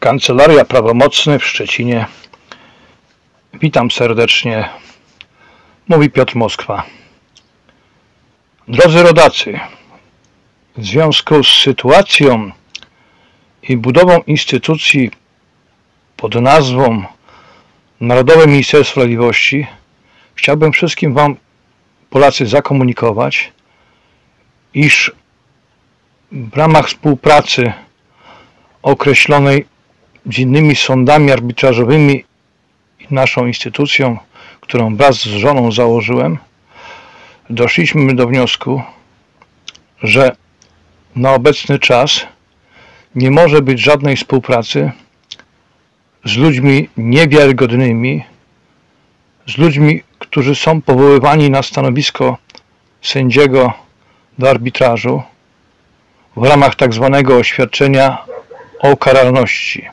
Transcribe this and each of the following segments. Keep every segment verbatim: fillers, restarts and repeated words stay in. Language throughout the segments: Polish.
Kancelaria Prawomocny w Szczecinie. Witam serdecznie. Mówi Piotr Moskwa. Drodzy rodacy, w związku z sytuacją i budową instytucji pod nazwą Narodowe Ministerstwo Sprawiedliwości chciałbym wszystkim Wam, Polacy, zakomunikować, iż w ramach współpracy określonej z innymi sądami arbitrażowymi i naszą instytucją, którą wraz z żoną założyłem, doszliśmy do wniosku, że na obecny czas nie może być żadnej współpracy z ludźmi niewiarygodnymi, z ludźmi, którzy są powoływani na stanowisko sędziego do arbitrażu w ramach tak zwanego oświadczenia o karalności.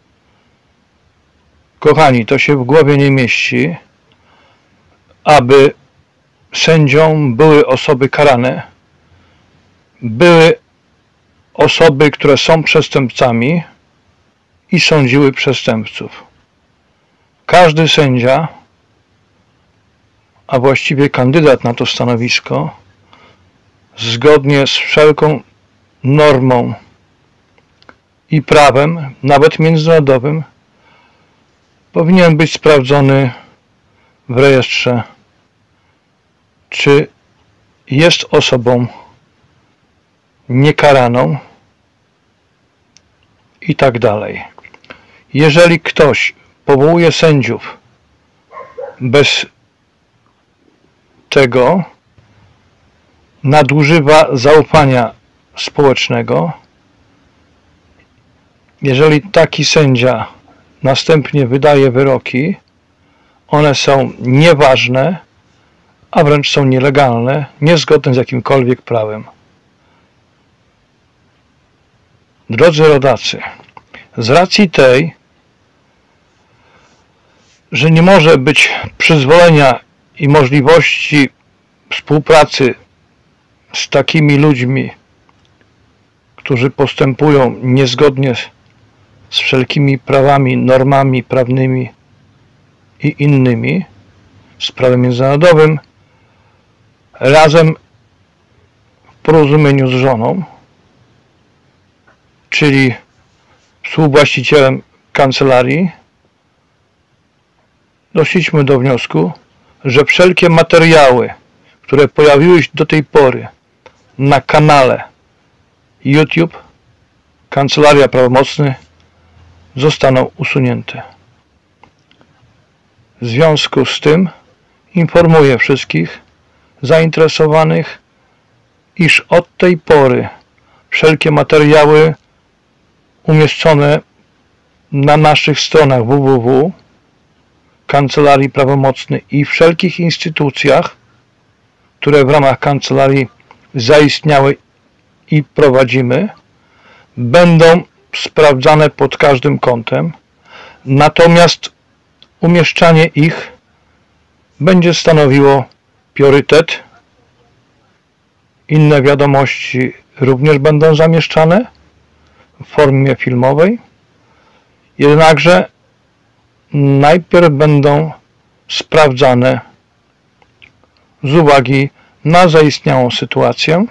Kochani, to się w głowie nie mieści, aby sędzią były osoby karane, były osoby, które są przestępcami i sądziły przestępców. Każdy sędzia, a właściwie kandydat na to stanowisko, zgodnie z wszelką normą i prawem, nawet międzynarodowym, powinien być sprawdzony w rejestrze, czy jest osobą niekaraną i tak dalej. Jeżeli ktoś powołuje sędziów bez tego, nadużywa zaufania społecznego. Jeżeli taki sędzia następnie wydaje wyroki, one są nieważne, a wręcz są nielegalne, niezgodne z jakimkolwiek prawem. Drodzy rodacy, z racji tej, że nie może być przyzwolenia i możliwości współpracy z takimi ludźmi, którzy postępują niezgodnie z wszelkimi prawami, normami prawnymi i innymi, z prawem międzynarodowym, razem w porozumieniu z żoną, czyli współwłaścicielem kancelarii, doszliśmy do wniosku, że wszelkie materiały, które pojawiły się do tej pory na kanale YouTube Kancelaria Prawomocny, zostaną usunięte. W związku z tym informuję wszystkich zainteresowanych, iż od tej pory wszelkie materiały umieszczone na naszych stronach w w w Kancelarii Prawomocnej i wszelkich instytucjach, które w ramach kancelarii zaistniały i prowadzimy, będą sprawdzane pod każdym kątem, natomiast umieszczanie ich będzie stanowiło priorytet. Inne wiadomości również będą zamieszczane w formie filmowej, jednakże najpierw będą sprawdzane z uwagi na zaistniałą sytuację.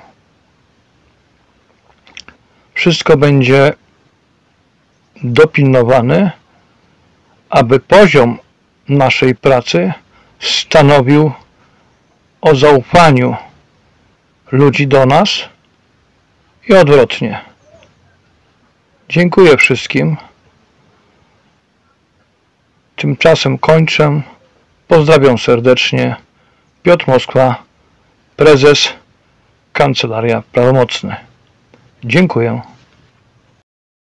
Wszystko będzie dopilnowane, aby poziom naszej pracy stanowił o zaufaniu ludzi do nas i odwrotnie. Dziękuję wszystkim. Tymczasem kończę. Pozdrawiam serdecznie. Piotr Moskwa, prezes Kancelaria Prawomocna. Dziękuję.